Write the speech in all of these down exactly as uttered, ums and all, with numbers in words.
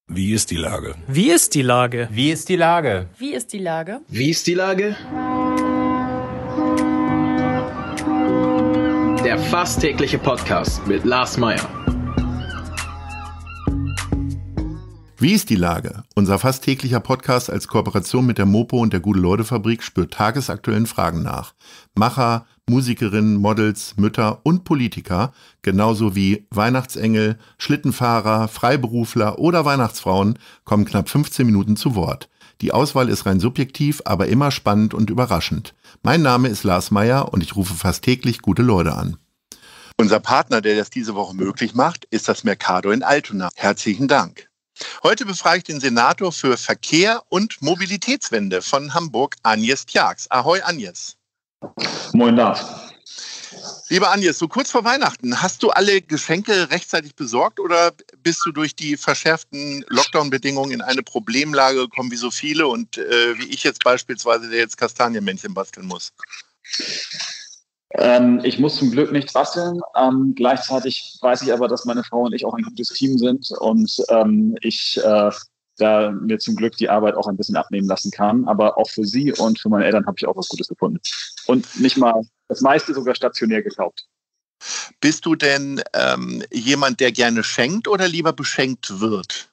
Wie ist die Lage? Wie ist die Lage? Wie ist die Lage? Wie ist die Lage? Wie ist die Lage? Der fast tägliche Podcast mit Lars Meyer. Wie ist die Lage? Unser fast täglicher Podcast als Kooperation mit der Mopo und der Gute-Leute-Fabrik spürt tagesaktuellen Fragen nach. Macher, Musikerinnen, Models, Mütter und Politiker, genauso wie Weihnachtsengel, Schlittenfahrer, Freiberufler oder Weihnachtsfrauen, kommen knapp fünfzehn Minuten zu Wort. Die Auswahl ist rein subjektiv, aber immer spannend und überraschend. Mein Name ist Lars Meyer und ich rufe fast täglich gute Leute an. Unser Partner, der das diese Woche möglich macht, ist das Mercado in Altona. Herzlichen Dank. Heute befrage ich den Senator für Verkehr und Mobilitätswende von Hamburg, Agnes Tjax. Ahoi, Agnes. Moin, Lars. Lieber Agnes, so kurz vor Weihnachten, hast du alle Geschenke rechtzeitig besorgt oder bist du durch die verschärften Lockdown-Bedingungen in eine Problemlage gekommen, wie so viele und äh, wie ich jetzt beispielsweise, der jetzt Kastanienmännchen basteln muss? Ähm, ich muss zum Glück nichts basteln. Ähm, gleichzeitig weiß ich aber, dass meine Frau und ich auch ein gutes Team sind und ähm, ich äh, da mir zum Glück die Arbeit auch ein bisschen abnehmen lassen kann. Aber auch für sie und für meine Eltern habe ich auch was Gutes gefunden. Und nicht mal das meiste sogar stationär gekauft. Bist du denn ähm, jemand, der gerne schenkt oder lieber beschenkt wird?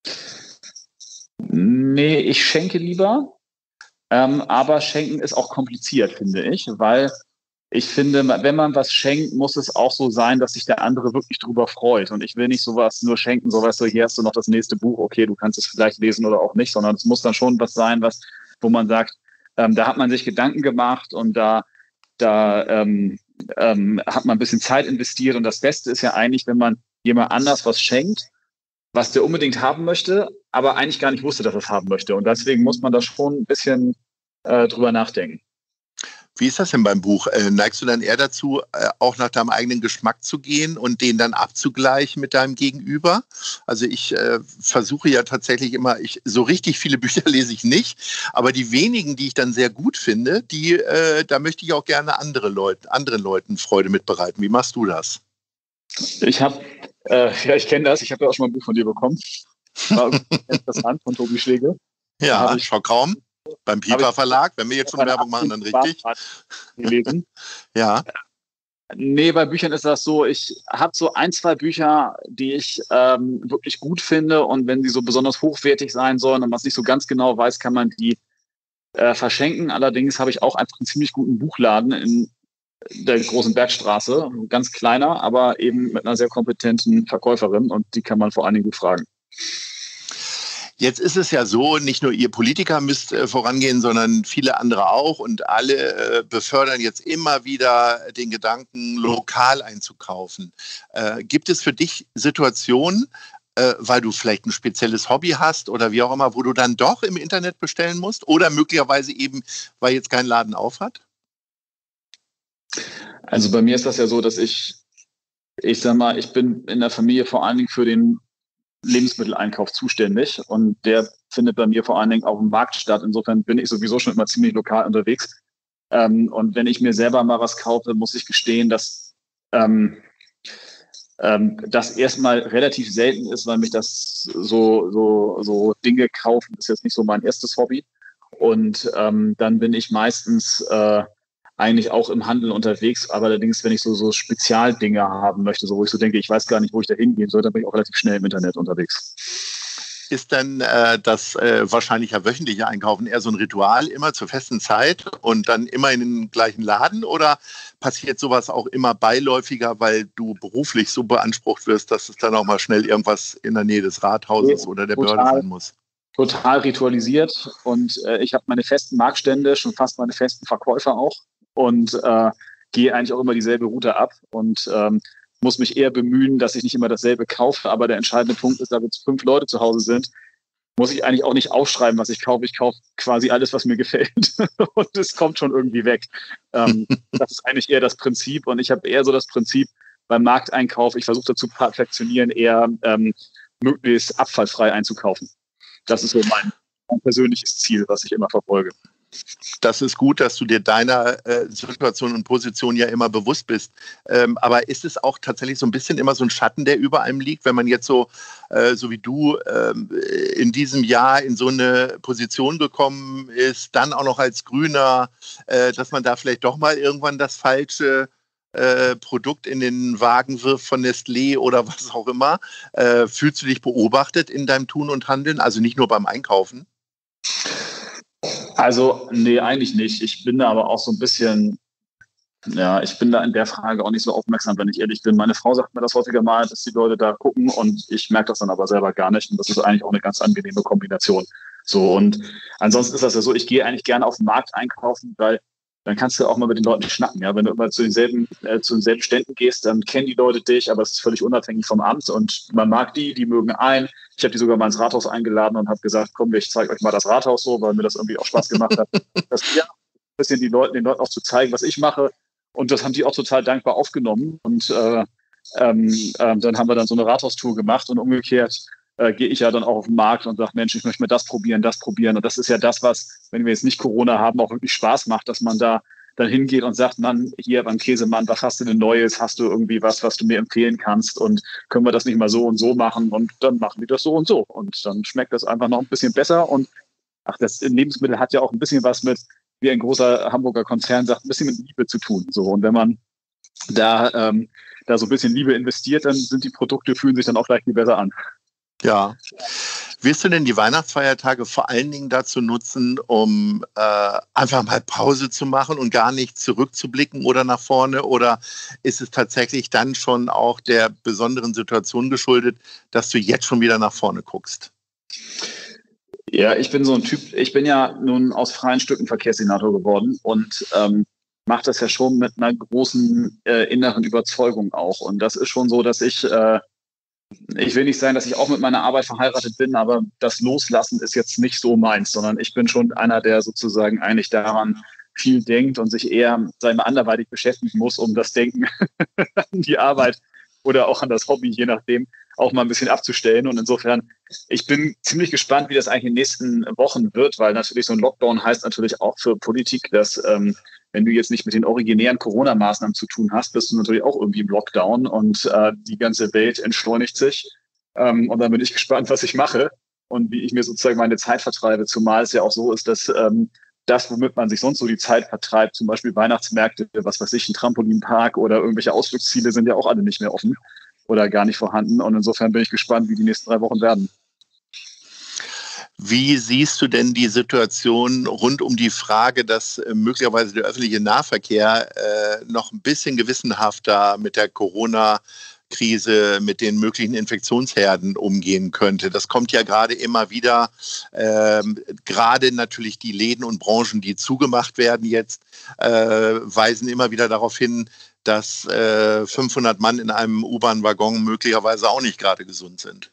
Nee, ich schenke lieber. Ähm, aber schenken ist auch kompliziert, finde ich, weil ich finde, wenn man was schenkt, muss es auch so sein, dass sich der andere wirklich drüber freut. Und ich will nicht sowas nur schenken, so weißt du, hier hast du noch das nächste Buch, okay, du kannst es vielleicht lesen oder auch nicht, sondern es muss dann schon was sein, was, wo man sagt, ähm, da hat man sich Gedanken gemacht und da, da ähm, ähm, hat man ein bisschen Zeit investiert. Und das Beste ist ja eigentlich, wenn man jemand anders was schenkt, was der unbedingt haben möchte, aber eigentlich gar nicht wusste, dass er es haben möchte. Und deswegen muss man da schon ein bisschen äh, drüber nachdenken. Wie ist das denn beim Buch? Äh, neigst du dann eher dazu, äh, auch nach deinem eigenen Geschmack zu gehen und den dann abzugleichen mit deinem Gegenüber? Also ich äh, versuche ja tatsächlich immer, ich, so richtig viele Bücher lese ich nicht, aber die wenigen, die ich dann sehr gut finde, die, äh, da möchte ich auch gerne andere Leute, anderen Leuten Freude mitbereiten. Wie machst du das? Ich habe, äh, ja, ich kenne das, ich habe ja auch schon mal ein Buch von dir bekommen. War interessant, von Tobi Schlegel. Ja, ich Schockraum. Beim Piper Verlag, wenn wir jetzt schon Werbung machen, dann richtig. Gelesen. Ja. Nee, bei Büchern ist das so, ich habe so ein, zwei Bücher, die ich ähm, wirklich gut finde und wenn sie so besonders hochwertig sein sollen und man es nicht so ganz genau weiß, kann man die äh, verschenken. Allerdings habe ich auch einfach einen ziemlich guten Buchladen in der Großen Bergstraße, ganz kleiner, aber eben mit einer sehr kompetenten Verkäuferin und die kann man vor allen Dingen gut fragen. Jetzt ist es ja so, nicht nur ihr Politiker müsst äh, vorangehen, sondern viele andere auch. Und alle äh, befördern jetzt immer wieder den Gedanken, lokal einzukaufen. Äh, gibt es für dich Situationen, äh, weil du vielleicht ein spezielles Hobby hast oder wie auch immer, wo du dann doch im Internet bestellen musst? Oder möglicherweise eben, weil jetzt kein Laden auf hat? Also bei mir ist das ja so, dass ich, ich sag mal, ich bin in der Familie vor allen Dingen für den Lebensmitteleinkauf zuständig und der findet bei mir vor allen Dingen auf dem Markt statt. Insofern bin ich sowieso schon immer ziemlich lokal unterwegs. Ähm, und wenn ich mir selber mal was kaufe, muss ich gestehen, dass ähm, ähm, das erstmal relativ selten ist, weil mich das so, so, so Dinge kaufen ist jetzt nicht so mein erstes Hobby. Und ähm, dann bin ich meistens äh, eigentlich auch im Handel unterwegs, aber allerdings, wenn ich so, so Spezialdinge haben möchte, so wo ich so denke, ich weiß gar nicht, wo ich da hingehen soll, dann bin ich auch relativ schnell im Internet unterwegs. Ist dann äh, das äh, wahrscheinlich ja wöchentliche Einkaufen eher so ein Ritual, immer zur festen Zeit und dann immer in den gleichen Laden oder passiert sowas auch immer beiläufiger, weil du beruflich so beansprucht wirst, dass es dann auch mal schnell irgendwas in der Nähe des Rathauses ja, oder der total, Behörde sein muss? Total ritualisiert und äh, ich habe meine festen Marktstände, schon fast meine festen Verkäufer auch. Und äh, gehe eigentlich auch immer dieselbe Route ab und ähm, muss mich eher bemühen, dass ich nicht immer dasselbe kaufe. Aber der entscheidende Punkt ist, da jetzt fünf Leute zu Hause sind, muss ich eigentlich auch nicht aufschreiben, was ich kaufe. Ich kaufe quasi alles, was mir gefällt und es kommt schon irgendwie weg. Ähm, das ist eigentlich eher das Prinzip und ich habe eher so das Prinzip beim Markteinkauf, ich versuche dazu perfektionieren, eher ähm, möglichst abfallfrei einzukaufen. Das ist so mein, mein persönliches Ziel, was ich immer verfolge. Das ist gut, dass du dir deiner äh, Situation und Position ja immer bewusst bist. Ähm, aber ist es auch tatsächlich so ein bisschen immer so ein Schatten, der über einem liegt, wenn man jetzt so, äh, so wie du ähm, in diesem Jahr in so eine Position gekommen ist, dann auch noch als Grüner, äh, dass man da vielleicht doch mal irgendwann das falsche äh, Produkt in den Wagen wirft von Nestlé oder was auch immer. Äh, fühlst du dich beobachtet in deinem Tun und Handeln? Also nicht nur beim Einkaufen? Also, nee, eigentlich nicht. Ich bin da aber auch so ein bisschen, ja, ich bin da in der Frage auch nicht so aufmerksam, wenn ich ehrlich bin. Meine Frau sagt mir das häufiger mal, dass die Leute da gucken und ich merke das dann aber selber gar nicht. Und das ist eigentlich auch eine ganz angenehme Kombination. So, und ansonsten ist das ja so, ich gehe eigentlich gerne auf den Markt einkaufen, weil dann kannst du auch mal mit den Leuten schnacken. Ja, wenn du immer zu denselben, äh, zu denselben Ständen gehst, dann kennen die Leute dich, aber es ist völlig unabhängig vom Amt und man mag die, die mögen ein. Ich habe die sogar mal ins Rathaus eingeladen und habe gesagt, komm, ich zeige euch mal das Rathaus so, weil mir das irgendwie auch Spaß gemacht hat. Das ja, ein bisschen die Leuten, den Leuten auch zu zeigen, was ich mache. Und das haben die auch total dankbar aufgenommen. Und äh, ähm, äh, dann haben wir dann so eine Rathaustour gemacht und umgekehrt äh, gehe ich ja dann auch auf den Markt und sage, Mensch, ich möchte mir das probieren, das probieren. Und das ist ja das, was, wenn wir jetzt nicht Corona haben, auch wirklich Spaß macht, dass man da dann hingeht und sagt, Mann, hier beim Käsemann, was hast du denn Neues? Hast du irgendwie was, was du mir empfehlen kannst? Und können wir das nicht mal so und so machen? Und dann machen die das so und so. Und dann schmeckt das einfach noch ein bisschen besser. Und ach, das Lebensmittel hat ja auch ein bisschen was mit, wie ein großer Hamburger Konzern sagt, ein bisschen mit Liebe zu tun. So, und wenn man da, ähm, da so ein bisschen Liebe investiert, dann sind die Produkte, fühlen sich dann auch gleich viel besser an. Ja. Wirst du denn die Weihnachtsfeiertage vor allen Dingen dazu nutzen, um äh, einfach mal Pause zu machen und gar nicht zurückzublicken oder nach vorne? Oder ist es tatsächlich dann schon auch der besonderen Situation geschuldet, dass du jetzt schon wieder nach vorne guckst? Ja, ich bin so ein Typ, ich bin ja nun aus freien Stücken Verkehrssenator geworden und ähm, mache das ja schon mit einer großen äh, inneren Überzeugung auch. Und das ist schon so, dass ich... Äh, Ich will nicht sagen, dass ich auch mit meiner Arbeit verheiratet bin, aber das Loslassen ist jetzt nicht so meins, sondern ich bin schon einer, der sozusagen eigentlich daran viel denkt und sich eher, sagen wir, anderweitig beschäftigen muss, um das Denken an die Arbeit oder auch an das Hobby, je nachdem, auch mal ein bisschen abzustellen. Und insofern, ich bin ziemlich gespannt, wie das eigentlich in den nächsten Wochen wird, weil natürlich so ein Lockdown heißt natürlich auch für Politik, dass ähm, wenn du jetzt nicht mit den originären Corona-Maßnahmen zu tun hast, bist du natürlich auch irgendwie im Lockdown und äh, die ganze Welt entschleunigt sich. Ähm, und dann bin ich gespannt, was ich mache und wie ich mir sozusagen meine Zeit vertreibe. Zumal es ja auch so ist, dass ähm, das, womit man sich sonst so die Zeit vertreibt, zum Beispiel Weihnachtsmärkte, was weiß ich, ein Trampolinpark oder irgendwelche Ausflugsziele sind ja auch alle nicht mehr offen oder gar nicht vorhanden. Und insofern bin ich gespannt, wie die nächsten drei Wochen werden. Wie siehst du denn die Situation rund um die Frage, dass äh, möglicherweise der öffentliche Nahverkehr äh, noch ein bisschen gewissenhafter mit der Corona-Krise, mit den möglichen Infektionsherden umgehen könnte? Das kommt ja gerade immer wieder, ähm, gerade natürlich die Läden und Branchen, die zugemacht werden jetzt, äh, weisen immer wieder darauf hin, dass äh, fünfhundert Mann in einem U-Bahn-Waggon möglicherweise auch nicht gerade gesund sind.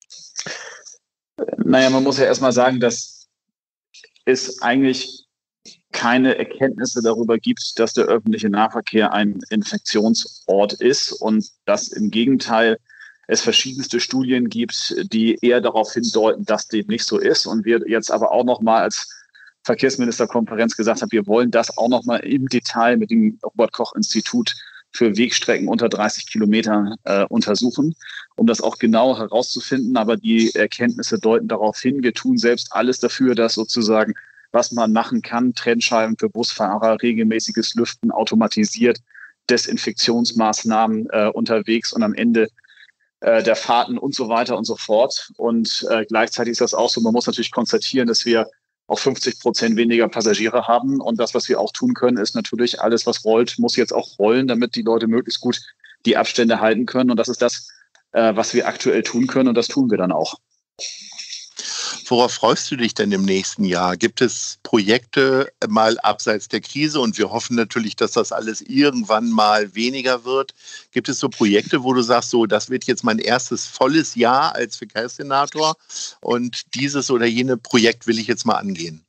Naja, man muss ja erstmal sagen, dass es eigentlich keine Erkenntnisse darüber gibt, dass der öffentliche Nahverkehr ein Infektionsort ist und dass im Gegenteil es verschiedenste Studien gibt, die eher darauf hindeuten, dass dem nicht so ist. Und wir jetzt aber auch nochmal als Verkehrsministerkonferenz gesagt haben, wir wollen das auch nochmal im Detail mit dem Robert-Koch-Institut für Wegstrecken unter dreißig Kilometern äh, untersuchen, um das auch genau herauszufinden. Aber die Erkenntnisse deuten darauf hin, wir tun selbst alles dafür, dass sozusagen, was man machen kann, Trennscheiben für Busfahrer, regelmäßiges Lüften, automatisiert, Desinfektionsmaßnahmen äh, unterwegs und am Ende äh, der Fahrten und so weiter und so fort. Und äh, gleichzeitig ist das auch so, man muss natürlich konstatieren, dass wir auch fünfzig Prozent weniger Passagiere haben. Und das, was wir auch tun können, ist natürlich, alles, was rollt, muss jetzt auch rollen, damit die Leute möglichst gut die Abstände halten können. Und das ist das, äh, was wir aktuell tun können. Und das tun wir dann auch. Worauf freust du dich denn im nächsten Jahr? Gibt es Projekte mal abseits der Krise? Und wir hoffen natürlich, dass das alles irgendwann mal weniger wird. Gibt es so Projekte, wo du sagst, so, das wird jetzt mein erstes volles Jahr als Verkehrssenator und dieses oder jene Projekt will ich jetzt mal angehen?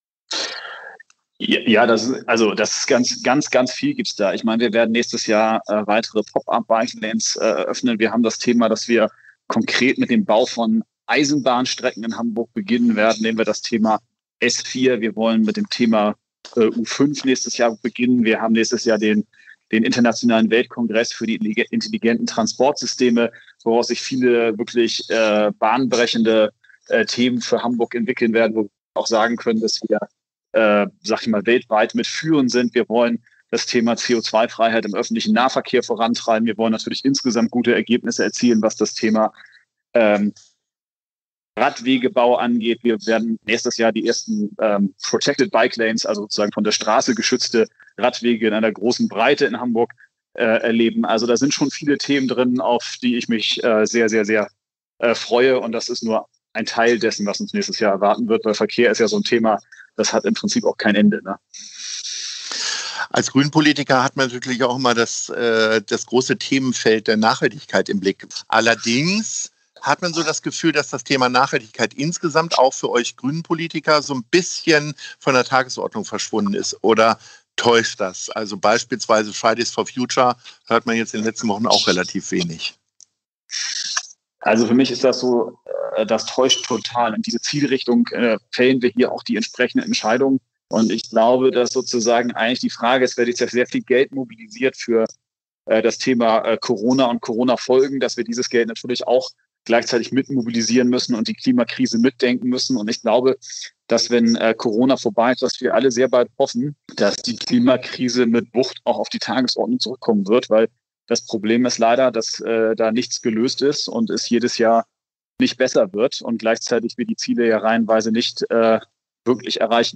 Ja, das ist, also das ist ganz, ganz, ganz viel gibt's da. Ich meine, wir werden nächstes Jahr äh, weitere Pop-up-Bike-Lanes äh, eröffnen. Wir haben das Thema, dass wir konkret mit dem Bau von Eisenbahnstrecken in Hamburg beginnen werden, nehmen wir das Thema S vier, wir wollen mit dem Thema äh, U fünf nächstes Jahr beginnen. Wir haben nächstes Jahr den, den Internationalen Weltkongress für die intelligenten Transportsysteme, woraus sich viele wirklich äh, bahnbrechende äh, Themen für Hamburg entwickeln werden, wo wir auch sagen können, dass wir, äh, sag ich mal, weltweit mitführend sind. Wir wollen das Thema C O zwei Freiheit im öffentlichen Nahverkehr vorantreiben. Wir wollen natürlich insgesamt gute Ergebnisse erzielen, was das Thema ähm, Radwegebau angeht. Wir werden nächstes Jahr die ersten ähm, Protected Bike Lanes, also sozusagen von der Straße geschützte Radwege in einer großen Breite in Hamburg äh, erleben. Also da sind schon viele Themen drin, auf die ich mich äh, sehr, sehr, sehr äh, freue. Und das ist nur ein Teil dessen, was uns nächstes Jahr erwarten wird, weil Verkehr ist ja so ein Thema, das hat im Prinzip auch kein Ende, ne? Als Grünpolitiker hat man natürlich auch immer das, äh, das große Themenfeld der Nachhaltigkeit im Blick. Allerdings hat man so das Gefühl, dass das Thema Nachhaltigkeit insgesamt auch für euch grünen Politiker so ein bisschen von der Tagesordnung verschwunden ist. Oder täuscht das? Also beispielsweise Fridays for Future hört man jetzt in den letzten Wochen auch relativ wenig. Also für mich ist das so, das täuscht total. In diese Zielrichtung äh, fällen wir hier auch die entsprechenden Entscheidungen. Und ich glaube, dass sozusagen eigentlich die Frage ist, wird jetzt sehr viel Geld mobilisiert für äh, das Thema äh, Corona und Corona-Folgen, dass wir dieses Geld natürlich auch gleichzeitig mit mobilisieren müssen und die Klimakrise mitdenken müssen. Und ich glaube, dass wenn äh, Corona vorbei ist, dass wir alle sehr bald hoffen, dass die Klimakrise mit Wucht auch auf die Tagesordnung zurückkommen wird, weil das Problem ist leider, dass äh, da nichts gelöst ist und es jedes Jahr nicht besser wird und gleichzeitig wir die Ziele ja reihenweise nicht äh, wirklich erreichen.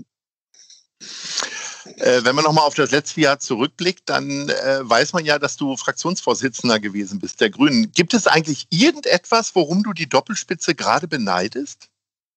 Äh, wenn man nochmal auf das letzte Jahr zurückblickt, dann äh, weiß man ja, dass du Fraktionsvorsitzender gewesen bist, der Grünen. Gibt es eigentlich irgendetwas, worum du die Doppelspitze gerade beneidest?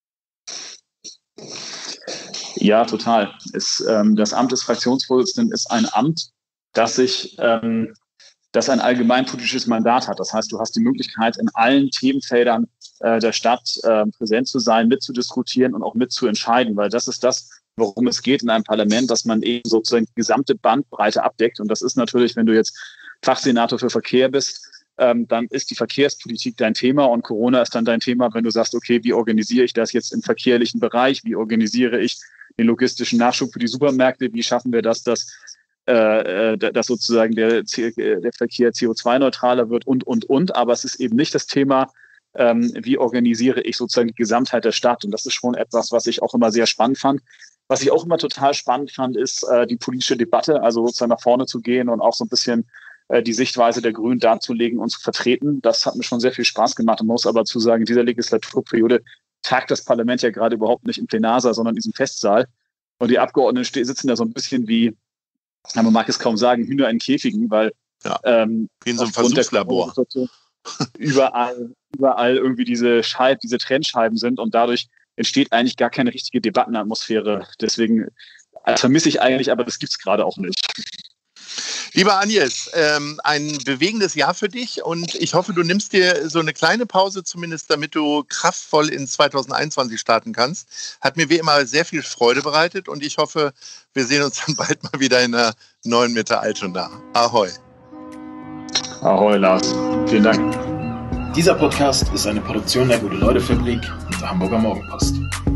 Ja, total. Es, ähm, das Amt des Fraktionsvorsitzenden ist ein Amt, das sich, ähm, das ein allgemeinpolitisches Mandat hat. Das heißt, du hast die Möglichkeit, in allen Themenfeldern äh, der Stadt äh, präsent zu sein, mitzudiskutieren und auch mitzuentscheiden, weil das ist das, worum es geht in einem Parlament, dass man eben sozusagen die gesamte Bandbreite abdeckt. Und das ist natürlich, wenn du jetzt Fachsenator für Verkehr bist, ähm, dann ist die Verkehrspolitik dein Thema und Corona ist dann dein Thema, wenn du sagst, okay, wie organisiere ich das jetzt im verkehrlichen Bereich? Wie organisiere ich den logistischen Nachschub für die Supermärkte? Wie schaffen wir das, dass, äh, dass sozusagen der, der Verkehr C O zwei neutraler wird und, und, und. Aber es ist eben nicht das Thema, ähm, wie organisiere ich sozusagen die Gesamtheit der Stadt. Und das ist schon etwas, was ich auch immer sehr spannend fand. Was ich auch immer total spannend fand, ist äh, die politische Debatte, also sozusagen nach vorne zu gehen und auch so ein bisschen äh, die Sichtweise der Grünen darzulegen und zu vertreten. Das hat mir schon sehr viel Spaß gemacht. Man muss aber zu sagen, in dieser Legislaturperiode tagt das Parlament ja gerade überhaupt nicht im Plenarsaal, sondern in diesem Festsaal. Und die Abgeordneten sitzen da so ein bisschen wie, man mag es kaum sagen, Hühner in Käfigen, weil ja, ähm, wie in so einem Versuchslabor überall, überall irgendwie diese Scheiben, diese Trennscheiben sind und dadurch entsteht eigentlich gar keine richtige Debattenatmosphäre. Deswegen also vermisse ich eigentlich, aber das gibt es gerade auch nicht. Lieber Agnes, ähm, ein bewegendes Jahr für dich und ich hoffe, du nimmst dir so eine kleine Pause zumindest, damit du kraftvoll in zwanzig einundzwanzig starten kannst. Hat mir wie immer sehr viel Freude bereitet und ich hoffe, wir sehen uns dann bald mal wieder in der neuen Mitte Altona. Ahoi. Ahoi, Lars. Vielen Dank. Dieser Podcast ist eine Produktion der Gute-Leute-Fabrik und der Hamburger Morgenpost.